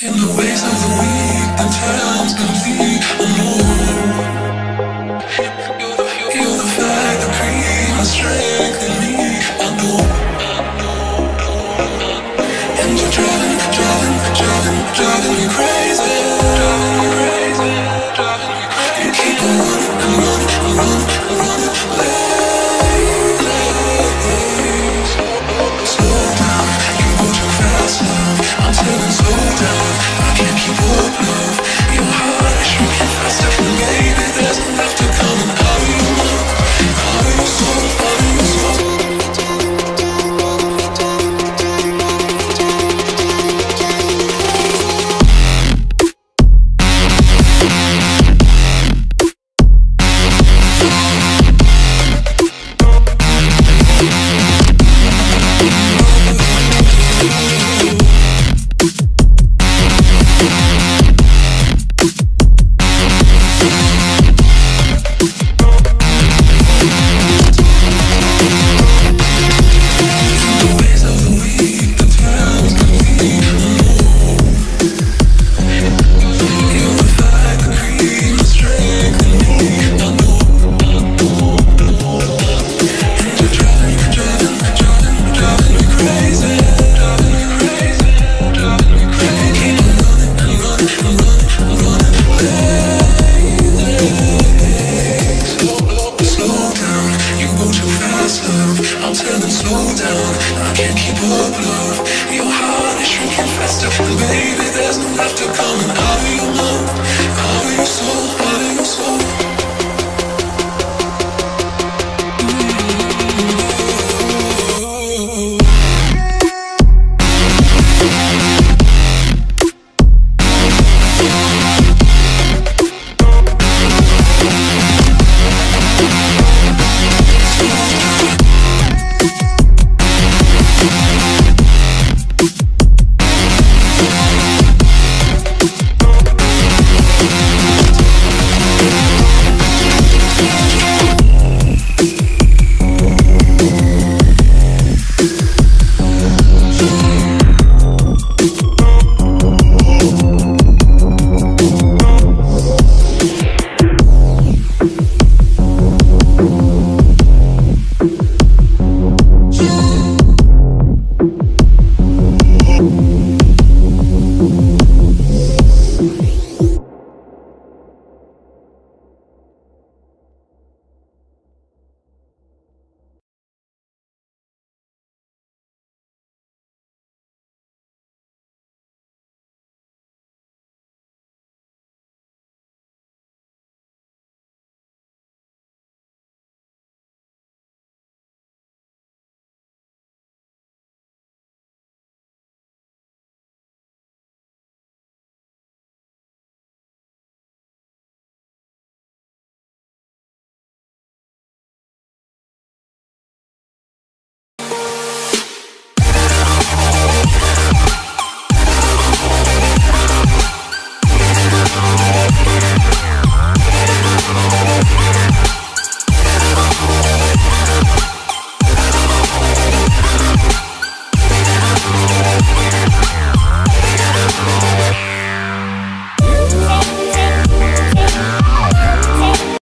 In the ways of the weak, the time's complete. I know you're the fact, the cream, the strength in me. I know, and you're driving me crazy. You keep on running late. Slow down, you go too fast, love. I'm telling slow down, I can't keep up, love. Your heart is shrinking faster, baby. There's no laughter coming out of your mouth, out of your soul, out of your soul. I'm telling slow down, I can't keep up, love. Your heart is shrinking faster, baby. There's no laughter coming out of your mouth, out of your soul, out of your soul.